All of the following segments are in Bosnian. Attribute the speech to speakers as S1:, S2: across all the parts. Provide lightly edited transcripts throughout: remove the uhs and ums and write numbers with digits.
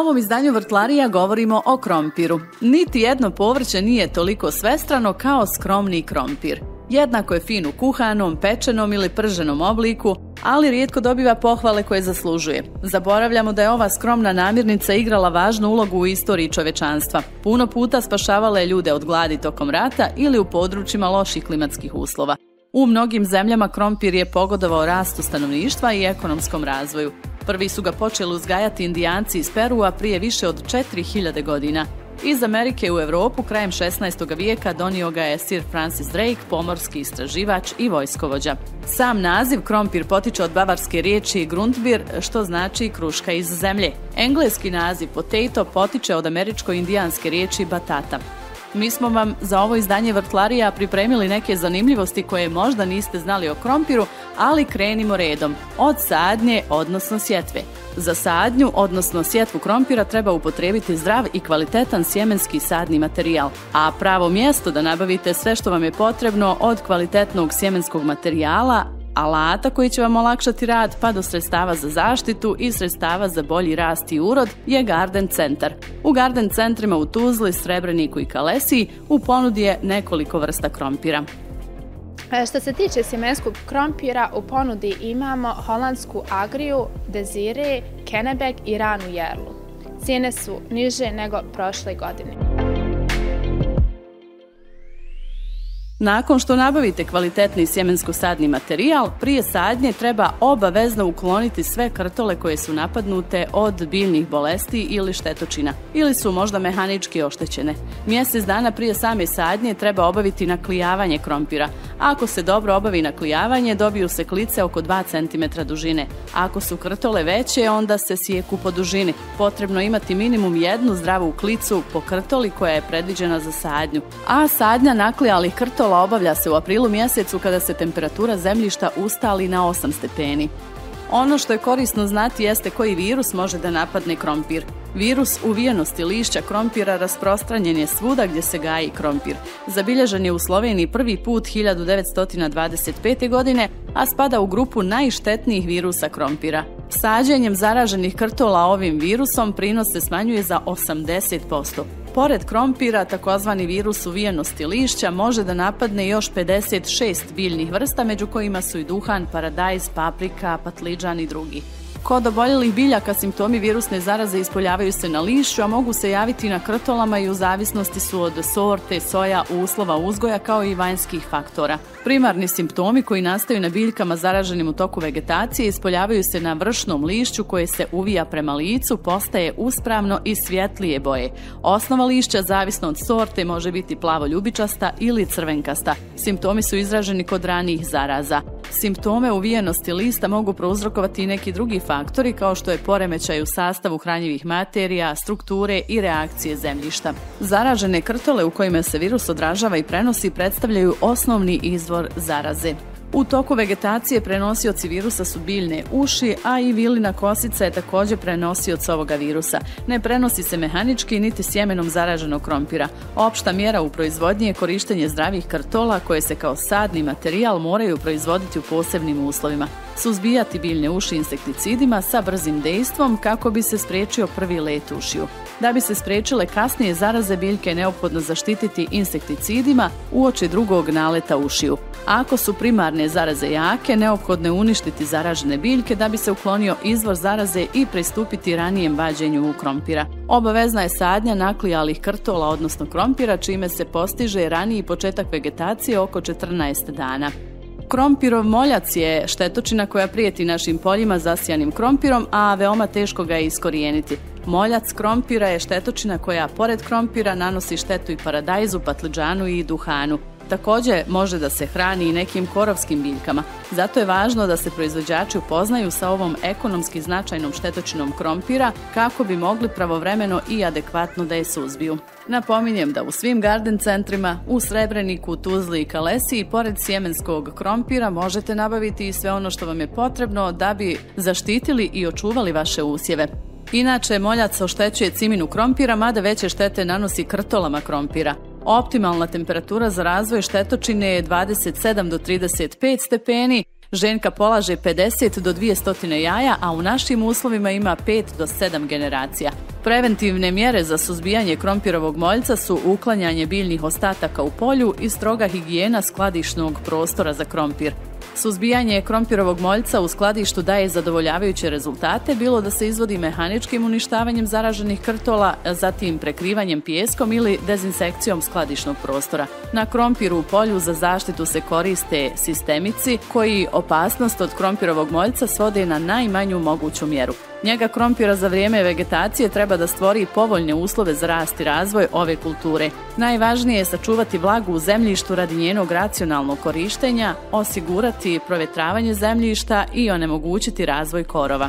S1: ovom izdanju Vrtlarija govorimo o krompiru. Niti jedno povrće nije toliko svestrano kao skromni krompir. Jednako je fin u kuhanom, pečenom ili prženom obliku, ali rijetko dobiva pohvale koje zaslužuje. Zaboravljamo da je ova skromna namirnica igrala važnu ulogu u istoriji čovečanstva. Puno puta spašavala je ljude od gladi tokom rata ili u područjima loših klimatskih uslova. U mnogim zemljama krompir je pogodovao rastu stanovništva i ekonomskom razvoju. Prvi su ga počeli uzgajati Indijanci iz Perua prije više od 4000 godina. Iz Amerike u Europu krajem 16. vijeka donio ga je Sir Francis Drake, pomorski istraživač i vojskovođa. Sam naziv krompir potiče od bavarske riječi Grundbir, što znači kruška iz zemlje. Engleski naziv potato potiče od američko-indijanske riječi batata. Mi smo vam za ovo izdanje Vrtlarija pripremili neke zanimljivosti koje možda niste znali o krompiru, ali krenimo redom, od sadnje, odnosno sjetve. Za sadnju, odnosno sjetvu krompira treba upotrijebiti zdrav i kvalitetan sjemenski sadni materijal, a pravo mjesto da nabavite sve što vam je potrebno od kvalitetnog sjemenskog materijala, alata koji će vam olakšati rad pa do sredstava za zaštitu i sredstava za bolji rast i urod je Garden centar. U Garden centrima u Tuzli, Srebreniku i Kalesiji u ponudi je nekoliko vrsta krompira.
S2: Što se tiče sjemenskog krompira, u ponudi imamo holandsku Agriju, Desire, Kennebec i ranu Jerlu. Cijene su niže nego prošle godine.
S1: Nakon što nabavite kvalitetni sjemensko-sadni materijal, prije sadnje treba obavezno ukloniti sve krtole koje su napadnute od biljnih bolesti ili štetočina, ili su možda mehanički oštećene. Mjesec dana prije same sadnje treba obaviti naklijavanje krompira. Ako se dobro obavi naklijavanje, dobiju se klice oko 2 cm dužine. Ako su krtole veće, onda se sijeku po dužini. Potrebno imati minimum jednu zdravu klicu po krtoli koja je predviđena za sadnju. A sadnja naklijalih krtola obavlja se u aprilu mjesecu kada se temperatura zemljišta ustali na 8 stepeni. Ono što je korisno znati jeste koji virus može da napadne krompir. Virus uvijenosti lišća krompira rasprostranjen je svuda gdje se gaji krompir. Zabilježen je u Sloveniji prvi put 1925. godine, a spada u grupu najštetnijih virusa krompira. Sađenjem zaraženih krtola ovim virusom prinos se smanjuje za 80%. Pored krompira, takozvani virus uvijenosti lišća može da napadne još 56 biljnih vrsta, među kojima su i duhan, paradajz, paprika, patliđan i drugi. Kod oboljelih biljaka simptomi virusne zaraze ispoljavaju se na lišću, a mogu se javiti na krtolama i u zavisnosti su od sorte, soja, uslova uzgoja kao i vanjskih faktora. Primarni simptomi koji nastaju na biljkama zaraženim u toku vegetacije ispoljavaju se na vršnom lišću koje se uvija prema licu, postaje uspravno i svjetlije boje. Osnova lišća, zavisno od sorte, može biti plavo-ljubičasta ili crvenkasta. Simptomi su izraženi kod ranijih zaraza. Simptome uvijenosti lista mogu prouzrokovati i neki drugi faktori kao što je poremećaj u sastavu hranjivih materija, strukture i reakcije zemljišta. Zaražene krtole u kojima se virus odražava i prenosi predstavljaju osnovni izvor zaraze. U toku vegetacije prenosioci virusa su biljne uši, a i vilina kosica je također prenosioc ovoga virusa. Ne prenosi se mehanički niti sjemenom zaraženog krompira. Opšta mjera u proizvodnji je korištenje zdravih krtola koje se kao sadni materijal moraju proizvoditi u posebnim uslovima. Suzbijati biljne uši insekticidima sa brzim dejstvom kako bi se spriječio prvi let ušiju. Da bi se spriječile kasnije zaraze biljke, neophodno zaštititi insekticidima uoči drugog naleta ušiju. Ako su primarne zaraze jake, neophodno je uništiti zaražene biljke da bi se uklonio izvor zaraze i pristupiti ranijem vađenju krompira. Obavezna je sadnja naklijalih krtola, odnosno krompira, čime se postiže raniji početak vegetacije oko 14 dana. Krompirov moljac je štetočina koja prijeti našim poljima zasijanim krompirom, a veoma teško ga je iskorijeniti. Moljac krompira je štetočina koja pored krompira nanosi štetu i paradajzu, patliđanu i duhanu. Također može da se hrani i nekim korovskim biljkama. Zato je važno da se proizvođači upoznaju sa ovom ekonomski značajnom štetočinom krompira kako bi mogli pravovremeno i adekvatno da je suzbiju. Napominjem da u svim garden centrima u Srebreniku, Tuzli i Kalesiji pored sjemenskog krompira možete nabaviti i sve ono što vam je potrebno da bi zaštitili i očuvali vaše usjeve. Inače, moljac oštećuje ciminu krompira, mada veće štete nanosi krtolama krompira. Optimalna temperatura za razvoj štetočine je 27 do 35 stepeni, ženka polaže 50 do 200 jaja, a u našim uslovima ima 5 do 7 generacija. Preventivne mjere za suzbijanje krompirovog moljca su uklanjanje biljnih ostataka u polju i stroga higijena skladišnog prostora za krompir. Suzbijanje krompirovog moljca u skladištu daje zadovoljavajuće rezultate, bilo da se izvodi mehaničkim uništavanjem zaraženih krtola, zatim prekrivanjem pijeskom ili dezinsekcijom skladišnog prostora. Na krompiru u polju za zaštitu se koriste sistemici koji opasnost od krompirovog moljca svode na najmanju moguću mjeru. Njega krompira za vrijeme vegetacije treba da stvori povoljne uslove za rast i razvoj ove kulture. Najvažnije je sačuvati vlagu u zemljištu radi njenog racionalnog korištenja, osigurati provjetravanje zemljišta i onemogućiti razvoj korova.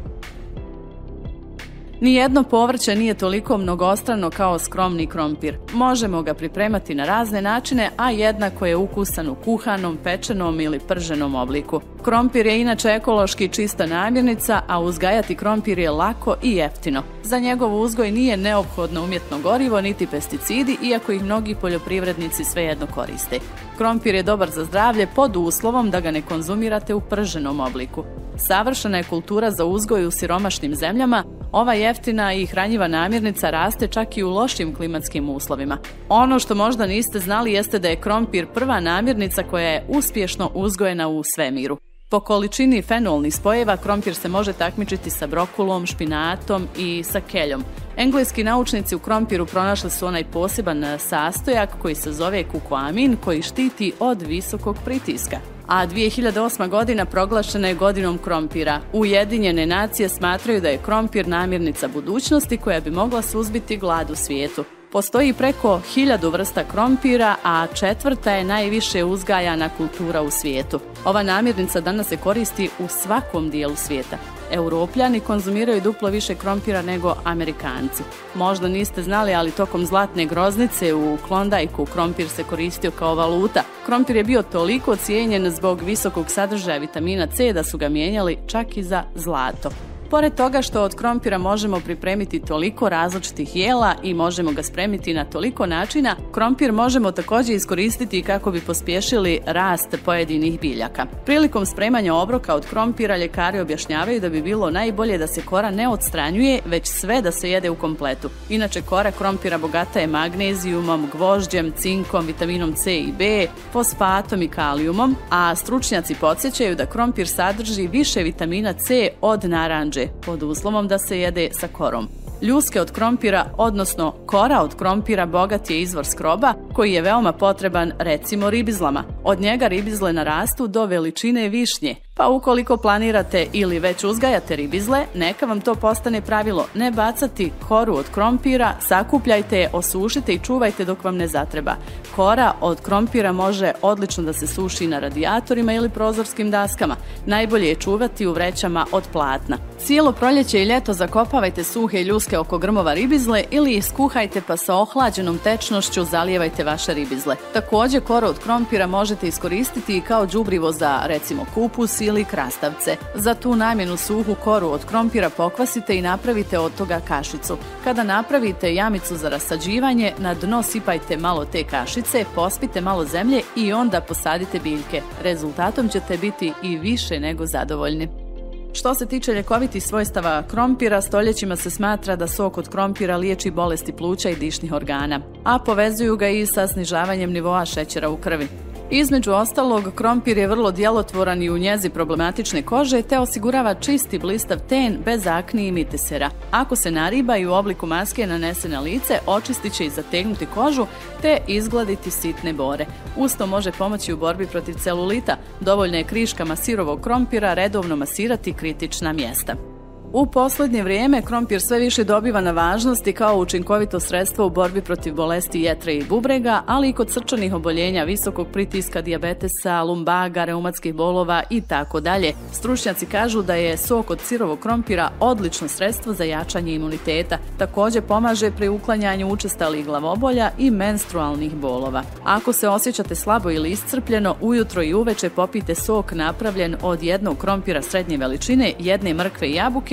S1: Nijedno povrće nije toliko mnogostrano kao skromni krompir. Možemo ga pripremati na razne načine, a jednako je ukusan u kuhanom, pečenom ili prženom obliku. Krompir je inače ekološki čista namirnica, a uzgajati krompir je lako i jeftino. Za njegov uzgoj nije neophodno umjetno gorivo niti pesticidi, iako ih mnogi poljoprivrednici svejedno koriste. Krompir je dobar za zdravlje pod uslovom da ga ne konzumirate u prženom obliku. Savršena je kultura za uzgoj u siromašnim zemljama. Ova jeftina i hranjiva namirnica raste čak i u lošim klimatskim uslovima. Ono što možda niste znali jeste da je krompir prva namirnica koja je uspješno uzgojena u svemiru. Po količini fenolnih spojeva krompir se može takmičiti sa brokulom, špinatom i sa keljom. Engleski naučnici u krompiru pronašli su onaj poseban sastojak koji se zove kukoamin, koji štiti od visokog pritiska. A 2008. godina proglašena je godinom krompira. Ujedinjene nacije smatraju da je krompir namirnica budućnosti koja bi mogla suzbiti glad u svijetu. Postoji preko 1000 vrsta krompira, a 4. je najviše uzgajana kultura u svijetu. Ova namirnica danas se koristi u svakom dijelu svijeta. Europljani konzumiraju duplo više krompira nego Amerikanci. Možda niste znali, ali tokom zlatne groznice u Klondajku krompir se koristio kao valuta. Krompir je bio toliko cijenjen zbog visokog sadržaja vitamina C da su ga mijenjali čak i za zlato. Pored toga što od krompira možemo pripremiti toliko različitih jela i možemo ga spremiti na toliko načina, krompir možemo također iskoristiti kako bi pospješili rast pojedinih biljaka. Prilikom spremanja obroka od krompira ljekari objašnjavaju da bi bilo najbolje da se kora ne odstranjuje, već sve da se jede u kompletu. Inače, kora krompira bogata je magnezijumom, gvožđem, cinkom, vitaminom C i B, fosfatom i kalijumom, a stručnjaci podsjećaju da krompir sadrži više vitamina C od naranđe, pod uslovom da se jede sa korom. Ljuske od krompira, odnosno kora od krompira, bogat je izvor skroba koji je veoma potreban recimo ribizlama. Od njega ribizle narastu do veličine višnje, pa ukoliko planirate ili već uzgajate ribizle, neka vam to postane pravilo: ne bacati koru od krompira, sakupljajte je, osušite i čuvajte dok vam ne zatreba. Kora od krompira može odlično da se suši na radijatorima ili prozorskim daskama. Najbolje je čuvati u vrećama od platna. Cijelo proljeće i ljeto zakopavajte suhe ljuske oko grmova ribizle ili iskuhajte pa sa ohlađenom tečnošću zalijevajte vaše ribizle. Također, koru od krompira možete iskoristiti i kao đubrivo za recimo kupus ili krastavce. Za tu namjenu suhu koru od krompira pokvasite i napravite od toga kašicu. Kada napravite jamicu za rasađivanje, na dno sipajte malo te kašice, pospite malo zemlje i onda posadite biljke. Rezultatom ćete biti i više nego zadovoljni. Što se tiče ljekovitih svojstava krompira, stoljećima se smatra da sok od krompira liječi bolesti pluća i dišnih organa, a povezuju ga i sa snižavanjem nivoa šećera u krvi. Između ostalog, krompir je vrlo djelotvoran i u njezi problematične kože te osigurava čisti blistav ten bez akni i mitisera. Ako se nariba i u obliku maske nanese na lice, očistit će i zategnuti kožu te izgladiti sitne bore. Usto može pomoći u borbi protiv celulita. Dovoljno je kriškama sirovog krompira redovno masirati kritična mjesta. U posljednje vrijeme krompir sve više dobiva na važnosti kao učinkovito sredstvo u borbi protiv bolesti jetre i bubrega, ali i kod srčanih oboljenja, visokog pritiska, dijabetesa, lumbaga, reumatskih bolova i tako dalje. Stručnjaci kažu da je sok od sirovog krompira odlično sredstvo za jačanje imuniteta. Također pomaže pri uklanjanju učestalih glavobolja i menstrualnih bolova. Ako se osjećate slabo ili iscrpljeno, ujutro i uveče popijte sok napravljen od jednog krompira srednje veličine, jedne mrkve i jabuke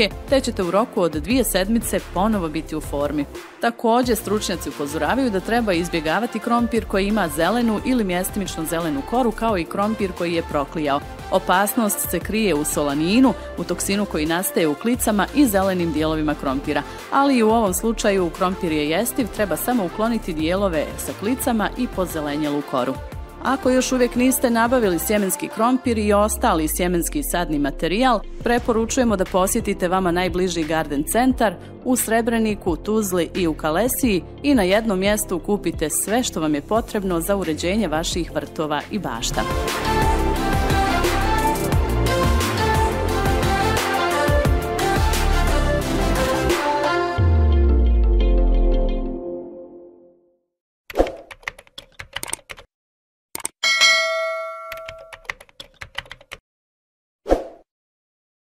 S1: zdravlje, te ćete u roku od 2 sedmice ponovo biti u formi. Također, stručnjaci upozoravaju da treba izbjegavati krompir koji ima zelenu ili mjestimično zelenu koru, kao i krompir koji je proklijao. Opasnost se krije u solaninu, u toksinu koji nastaje u klicama i zelenim dijelovima krompira. Ali i u ovom slučaju krompir je jestiv, treba samo ukloniti dijelove sa klicama i pozelenjelu koru. Ako još uvijek niste nabavili sjemenski krompir i ostali sjemenski sadni materijal, preporučujemo da posjetite vama najbliži garden centar u Srebreniku, Tuzli i u Kalesiji i na jednom mjestu kupite sve što vam je potrebno za uređenje vaših vrtova i bašta.